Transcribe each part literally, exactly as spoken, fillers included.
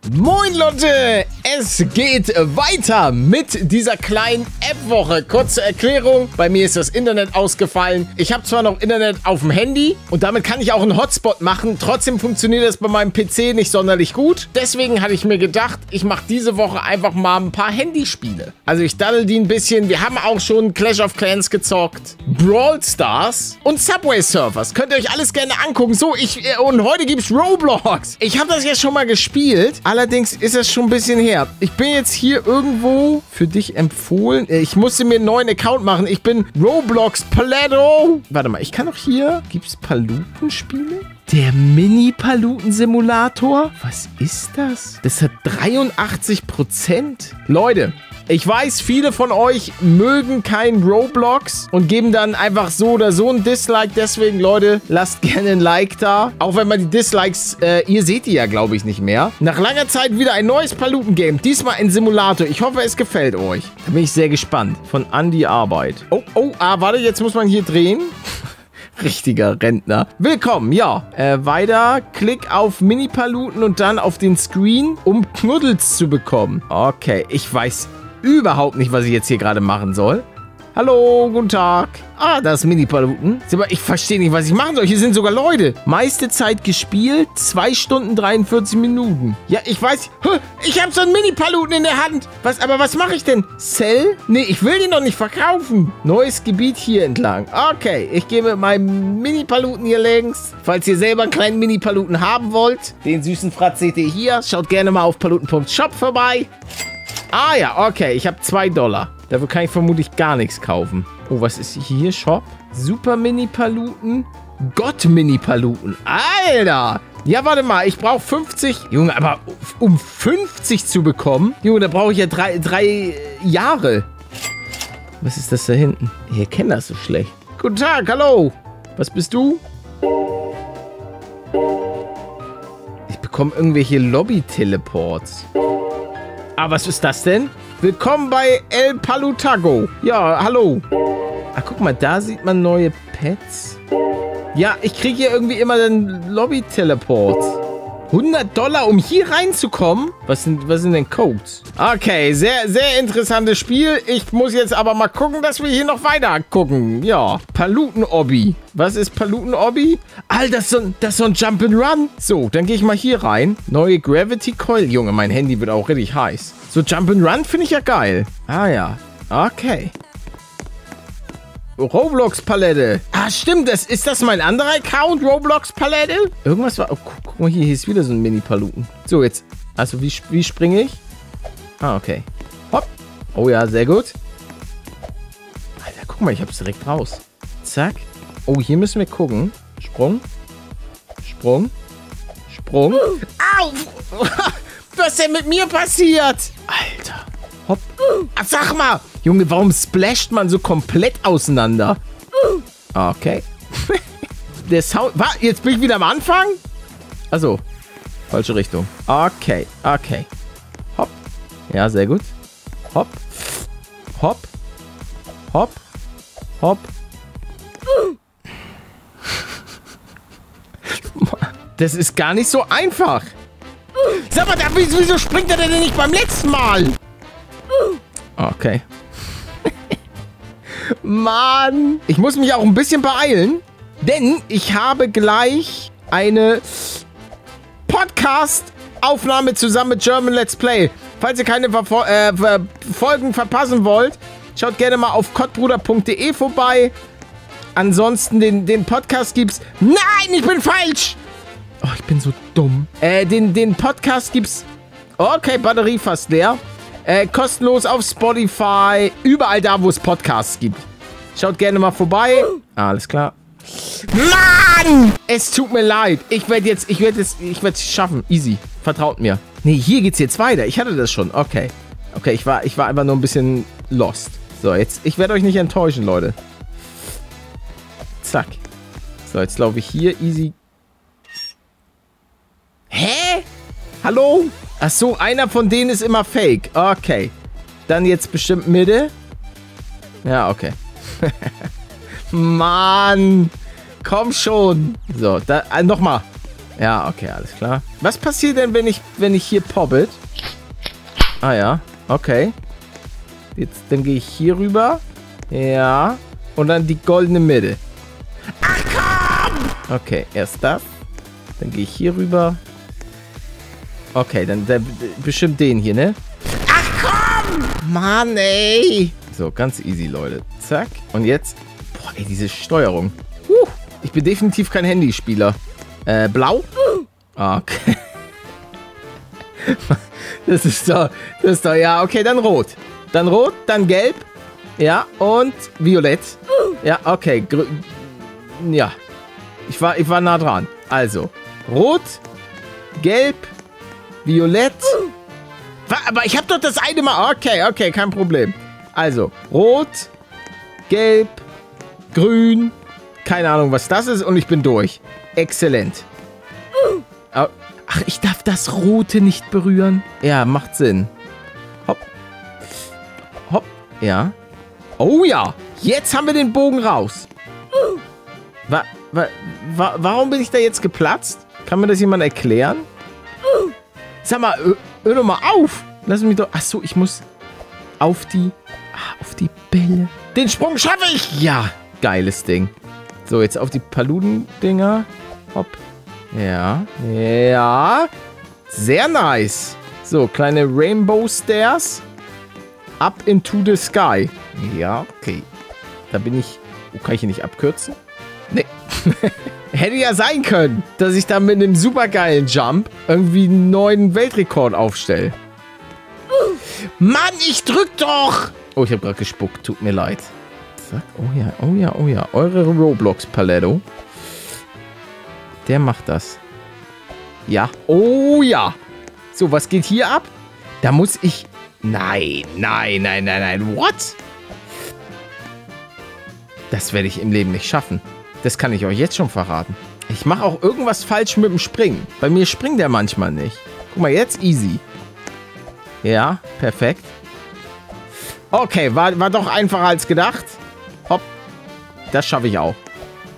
Moin Leute, es geht weiter mit dieser kleinen App-Woche. Kurze Erklärung, bei mir ist das Internet ausgefallen. Ich habe zwar noch Internet auf dem Handy und damit kann ich auch einen Hotspot machen. Trotzdem funktioniert das bei meinem P C nicht sonderlich gut. Deswegen hatte ich mir gedacht, ich mache diese Woche einfach mal ein paar Handyspiele. Also ich daddel die ein bisschen. Wir haben auch schon Clash of Clans gezockt, Brawl Stars und Subway Surfers. Könnt ihr euch alles gerne angucken. So, ich und heute gibt's Roblox. Ich habe das ja schon mal gespielt. Allerdings ist es schon ein bisschen her. Ich bin jetzt hier irgendwo für dich empfohlen. Ich musste mir einen neuen Account machen. Ich bin Roblox Paletto. Warte mal, ich kann doch hier... Gibt es Palutenspiele? Der Mini-Paluten-Simulator? Was ist das? Das hat dreiundachtzig Prozent. Leute, ich weiß, viele von euch mögen kein Roblox und geben dann einfach so oder so ein Dislike. Deswegen, Leute, lasst gerne ein Like da. Auch wenn man die Dislikes, äh, ihr seht die ja, glaube ich, nicht mehr. Nach langer Zeit wieder ein neues Paluten-Game. Diesmal ein Simulator. Ich hoffe, es gefällt euch. Da bin ich sehr gespannt. Von Andi Arbeit. Oh, oh, ah, warte, jetzt muss man hier drehen. Richtiger Rentner. Willkommen, ja. Äh, weiter. Klick auf Mini-Paluten und dann auf den Screen, um Knuddels zu bekommen. Okay, ich weiß überhaupt nicht, was ich jetzt hier gerade machen soll. Hallo, guten Tag. Ah, das ist Mini-Paluten. Ich verstehe nicht, was ich machen soll. Hier sind sogar Leute. Meiste Zeit gespielt, zwei Stunden dreiundvierzig Minuten. Ja, ich weiß. Ich habe so einen Mini-Paluten in der Hand. Was, aber was mache ich denn? Sell? Nee, ich will den doch nicht verkaufen. Neues Gebiet hier entlang. Okay, ich gehe mit meinem Mini-Paluten hier längs. Falls ihr selber einen kleinen Mini-Paluten haben wollt, den süßen Fratz seht ihr hier. Schaut gerne mal auf paluten punkt shop vorbei. Ah ja, okay, ich habe zwei Dollar. Dafür kann ich vermutlich gar nichts kaufen. Oh, was ist hier? Shop? Super Mini-Paluten? Gott Mini-Paluten. Alter! Ja, warte mal, ich brauche fünfzig. Junge, aber um fünfzig zu bekommen? Junge, da brauche ich ja drei, drei Jahre. Was ist das da hinten? Ich kenne das so schlecht. Guten Tag, hallo. Was bist du? Ich bekomme irgendwelche Lobby-Teleports. Ah, was ist das denn? Willkommen bei El Palutago. Ja, hallo. Ach, guck mal, da sieht man neue Pets. Ja, ich kriege hier irgendwie immer den Lobby-Teleport. hundert Dollar, um hier reinzukommen? Was sind, was sind denn Codes? Okay, sehr, sehr interessantes Spiel. Ich muss jetzt aber mal gucken, dass wir hier noch weiter gucken. Ja, Paluten-Obby. Was ist Paluten-Obby? Alter, das ist so ein, das ist so ein Jump'n'Run. So, dann gehe ich mal hier rein. Neue Gravity Coil. Junge, mein Handy wird auch richtig heiß. So Jump'n'Run finde ich ja geil. Ah ja, okay. Roblox-Palette. Ah, stimmt. Das, ist das mein anderer Account? Roblox-Palette? Irgendwas war... Oh, guck, guck mal, hier, hier ist wieder so ein Mini-Paluten. So, jetzt. Also, wie, wie springe ich? Ah, okay. Hopp. Oh ja, sehr gut. Alter, guck mal, ich hab's direkt raus. Zack. Oh, hier müssen wir gucken. Sprung. Sprung. Sprung. Au! Was ist denn mit mir passiert? Alter. Hopp. Ach, sag mal. Junge, warum splasht man so komplett auseinander? Okay. Der Sound... Was? Jetzt bin ich wieder am Anfang? Achso. Falsche Richtung. Okay. Okay. Hopp. Ja, sehr gut. Hopp. Hopp. Hopp. Hopp. Das ist gar nicht so einfach. Sag mal, wieso springt er denn nicht beim letzten Mal? Okay. Mann. Ich muss mich auch ein bisschen beeilen, denn ich habe gleich eine Podcast-Aufnahme zusammen mit German Let's Play. Falls ihr keine Verfol äh, Ver Folgen verpassen wollt, schaut gerne mal auf kottbruder punkt de vorbei. Ansonsten den, den Podcast gibt's... Nein, ich bin falsch! Oh, ich bin so dumm. Äh, den, den Podcast gibt's... Okay, Batterie fast leer. Äh, kostenlos auf Spotify. Überall da, wo es Podcasts gibt. Schaut gerne mal vorbei. Ah, alles klar. Mann! Es tut mir leid. Ich werde jetzt... Ich werde es... Ich werde es schaffen. Easy. Vertraut mir. Nee, hier geht's jetzt weiter. Ich hatte das schon. Okay. Okay, ich war, ich war einfach nur ein bisschen lost. So, jetzt... Ich werde euch nicht enttäuschen, Leute. Zack. So, jetzt laufe ich hier easy. Hä? Hallo? Ach so, einer von denen ist immer fake. Okay. Dann jetzt bestimmt Mitte. Ja, okay. Mann. Komm schon. So, da, äh, nochmal. Ja, okay, alles klar. Was passiert denn, wenn ich, wenn ich hier poppet? Ah ja, okay. Jetzt, dann gehe ich hier rüber. Ja. Und dann die goldene Mitte. Ach komm! Okay, erst das. Dann gehe ich hier rüber. Okay, dann der, bestimmt den hier, ne? Ach komm! Mann, ey! So, ganz easy, Leute. Zack. Und jetzt... Boah, ey, diese Steuerung. Huh, ich bin definitiv kein Handyspieler. Äh, blau? Okay. Das ist doch... Das ist doch... Ja, okay, dann rot. Dann rot, dann gelb. Ja, und violett. Ja, okay. Grü ja. Ich war, ich war nah dran. Also, rot, gelb, violett. Aber ich habe doch das eine Mal... Okay, okay, kein Problem. Also, rot, gelb, grün. Keine Ahnung, was das ist. Und ich bin durch. Exzellent. Ach, ich darf das Rote nicht berühren. Ja, macht Sinn. Hopp. Hopp. Ja. Oh ja. Jetzt haben wir den Bogen raus. Wa wa wa warum bin ich da jetzt geplatzt? Kann mir das jemand erklären? Sag mal, hör doch mal auf. Lass mich doch... Achso, ich muss auf die... Auf die Bälle. Den Sprung schaffe ich. Ja. Geiles Ding. So, jetzt auf die Paluden-Dinger. Hopp. Ja. Ja. Sehr nice. So, kleine Rainbow Stairs. Up into the sky. Ja, okay. Da bin ich... Oh, kann ich hier nicht abkürzen? Nee. Hätte ja sein können, dass ich da mit einem supergeilen Jump irgendwie einen neuen Weltrekord aufstelle. Mann, ich drück doch! Oh, ich habe gerade gespuckt. Tut mir leid. Zack. Oh ja, oh ja, oh ja. Eure Roblox-Paletto. Der macht das. Ja. Oh ja. So, was geht hier ab? Da muss ich... Nein, nein, nein, nein, nein. What? Das werde ich im Leben nicht schaffen. Das kann ich euch jetzt schon verraten. Ich mache auch irgendwas falsch mit dem Springen. Bei mir springt der manchmal nicht. Guck mal, jetzt easy. Ja, perfekt. Okay, war, war doch einfacher als gedacht. Hopp. Das schaffe ich auch.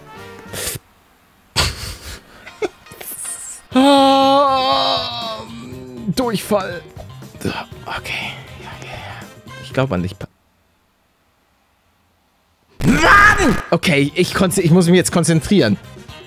Durchfall. Okay. Ja, ja, ja. Ich glaube an dich. Mann! Okay, ich, ich muss mich jetzt konzentrieren.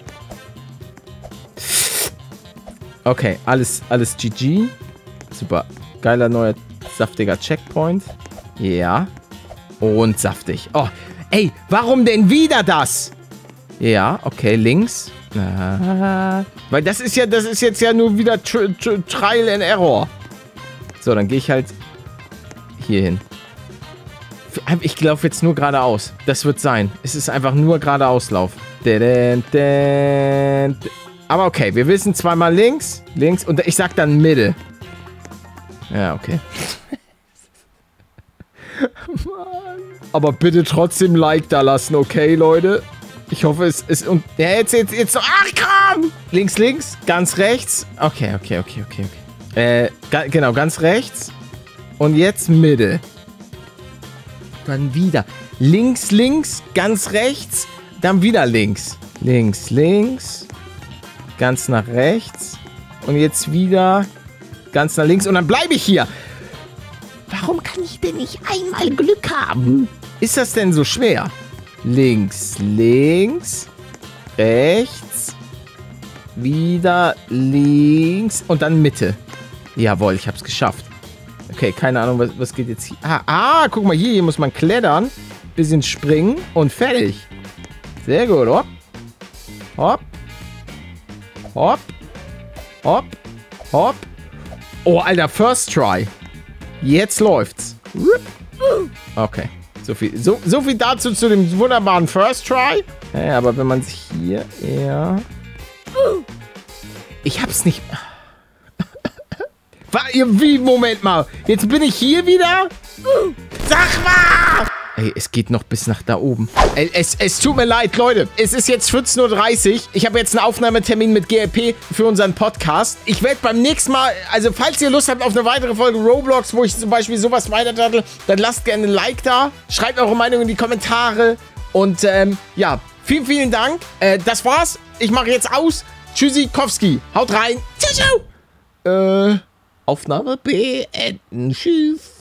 Okay, alles, alles G G. Super. Geiler neuer, saftiger Checkpoint. Ja. Und saftig. Oh, ey, warum denn wieder das? Ja, okay, links. Ah, weil das ist ja, das ist jetzt ja nur wieder tr tr Trial and Error. So, dann gehe ich halt hier hin. Ich laufe jetzt nur geradeaus. Das wird sein. Es ist einfach nur geradeauslauf. Aber okay, wir wissen zweimal links, links und ich sag dann Mitte. Ja, okay. Mann. Aber bitte trotzdem Like da lassen, okay, Leute? Ich hoffe, es ist... Und ja, jetzt, jetzt, jetzt... Ach, komm! Links, links, ganz rechts. Okay, okay, okay, okay, okay. Äh, ga, genau, ganz rechts. Und jetzt Mitte. Dann wieder. Links, links, ganz rechts. Dann wieder links. Links, links. Ganz nach rechts. Und jetzt wieder ganz nach links. Und dann bleibe ich hier. Warum kann ich denn nicht einmal Glück haben? Ist das denn so schwer? Links, links, rechts, wieder links und dann Mitte. Jawohl, ich hab's geschafft. Okay, keine Ahnung, was, was geht jetzt hier? Ah, ah, guck mal hier, hier muss man klettern, bisschen springen und fertig. Sehr gut, hopp. Hopp. Hopp. Hopp. Hopp. Oh, Alter, first try. Jetzt läuft's. Okay. So viel, so, so viel dazu zu dem wunderbaren First Try. Ja, aber wenn man sich hier... Ja... Ich hab's nicht... Wie? Moment mal. Jetzt bin ich hier wieder? Sag mal! Ey, es geht noch bis nach da oben. Ey, es, es tut mir leid, Leute. Es ist jetzt vierzehn Uhr dreißig. Ich habe jetzt einen Aufnahmetermin mit G L P für unseren Podcast. Ich werde beim nächsten Mal, also falls ihr Lust habt auf eine weitere Folge Roblox, wo ich zum Beispiel sowas weitertattel, dann lasst gerne ein Like da. Schreibt eure Meinung in die Kommentare. Und ähm, ja, vielen, vielen Dank. Äh, das war's. Ich mache jetzt aus. Tschüssikowski. Haut rein. Ciao, ciao. Äh, Aufnahme beenden. Tschüss.